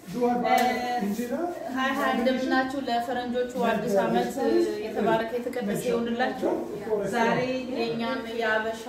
ሃይ እንደምናችሁ ለፈረንጆቹ አዲስ አመት የተባረከ የተቀደሰ ይሁንላችሁ ዛሬ የኛን ያበሻ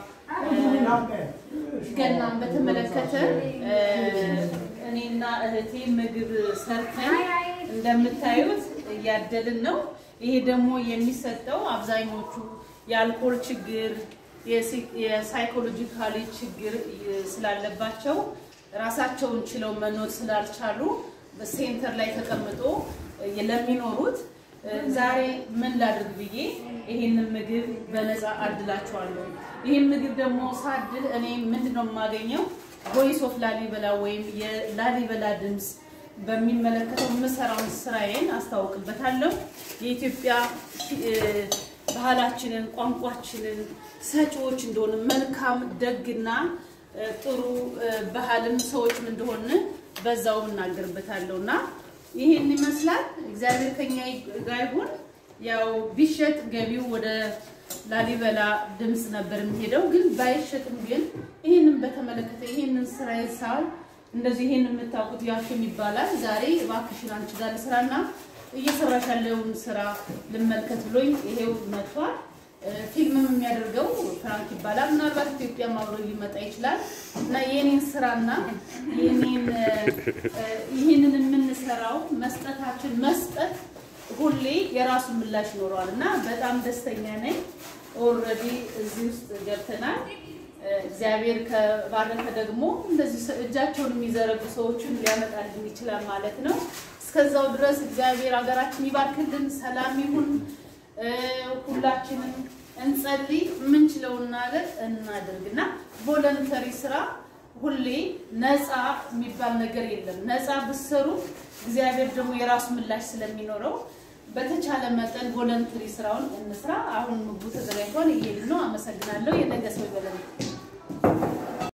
ገናን በተመለከተ እኔና እህቴ ምግብ ሰርተን እንደምታዩት ያደልን ነው ይሄ ደግሞ የሚሰጠው አብዛኞቹ የአልኮል ችግር የሳይኮሎጂካሊ ችግር ስላለባቸው ራሳቸውን ችለው መኖር ስላልቻሉ በሴንተር ላይ ተቀምጦ ለሚኖሩት ዛሬ ምን ላድርግ ብዬ ይሄንን ምግብ በነፃ አድላቸዋለሁ ይሄን ምግብ ደግሞ ሳድል እኔ ምንድነው ማገኘው ቮይስ ኦፍ ላሊበላ ወይም የላሊበላ ድምጽ በሚመለከተው መሰራውን ስራዬን አስተዋውቅበታለሁ የኢትዮጵያ ባህላችንን ቋንቋችንን ሰጪዎች እንደሆነ መልካም ደግና ጥሩ ባህልም ሰዎች እንደሆነ በዛው እናገርበታለሁና ይሄን ይመስላል እግዚአብሔር ከኛ ጋር ይሁን ያው ቢሸጥ ገቢው ወደ ላሊበላ ድምጽ ነበር የሚሄደው ግን ባይሸጥም ግን ይሄንን በተመለከተ ይሄንን ስራ ይሳል እንደዚህ ይሄንን የምታውቁት ያሽም ይባላል ዛሬ ባክሽን አንቺ ጋር ስራና እየሰራሽ ያለውን ስራ ልመልከት ብሎኝ ይሄው መጥቷል ፊልምም የሚያደርገው ፍራንክ ይባላል ምናልባት ኢትዮጵያ ማብሮ ሊመጣ ይችላል እና የኔን ስራና ይሄንን የምንሰራው መስጠታችን መስጠት ሁሌ የራሱ ምላሽ ይኖራልና በጣም ደስተኛ ነኝ ኦሬዲ እዚህ ውስጥ ገብተናል እግዚአብሔር ከባረከ ደግሞ እንደዚህ እጃቸውን የሚዘረጉ ሰዎችን ሊያመጣልን ይችላል ማለት ነው እስከዛው ድረስ እግዚአብሔር ሀገራችን ይባርክልን ሰላም ይሁን ሁላችንም እንጸልይ ምንችለውና ነገር እናድርግና ቮለንተሪ ስራ ሁሌ ነፃ የሚባል ነገር የለም ነፃ ብሰሩ እግዚአብሔር ደግሞ የራሱ ምላሽ ስለሚኖረው በተቻለ መጠን ቮለንተሪ ስራውን እንስራ አሁን ምግቡ ተዘጋጅቷል ይሄን ነው አመሰግናለሁ የነገ ሰው ይበለን